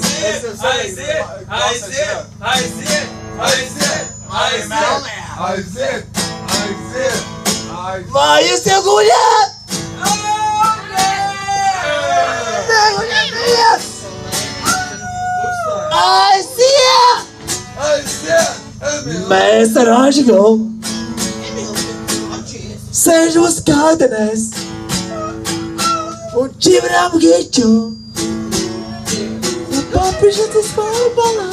Vai, jūs jau guļat? Neguļaties! Aiziet! Mēs ar Anželu sēžam uz kādenēs un čivrām giču un papišat uz pārbalā.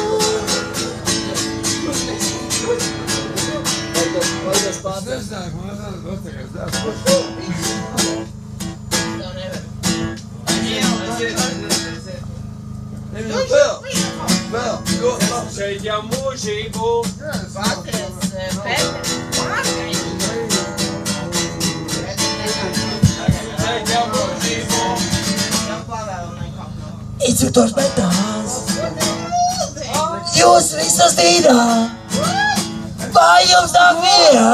Šeit jau mūžību. Instruktors metās, jūs visas dīdā, vai jums nāk mierā,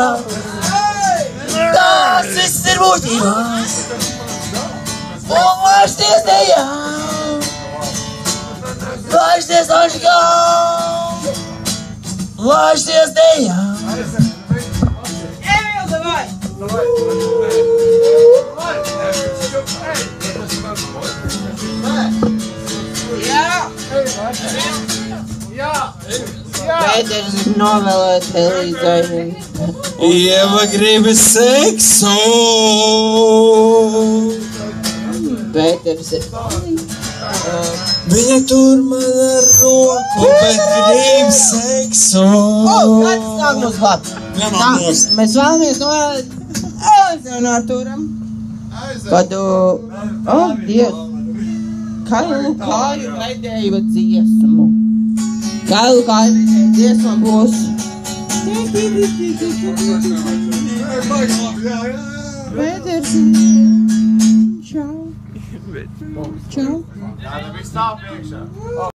tās viss ir būtībās, un vaišties nejā, vaišties Anžigā, vaišties nejā. Emil, davai! Pēters novēlēt Elīzai. Ieva grib seksu. Pēters ir. Viņa tur man ar roku, bet grib seksu. Kāds nāk mums klāt? Mēs vēlamies novēlēt Elīzai un Artūram. Kad, Dievs, Kailu kāju raidēju dziesmu. Kailu kāju raidēju dziesmu būs. Pēters. Čau. Čau.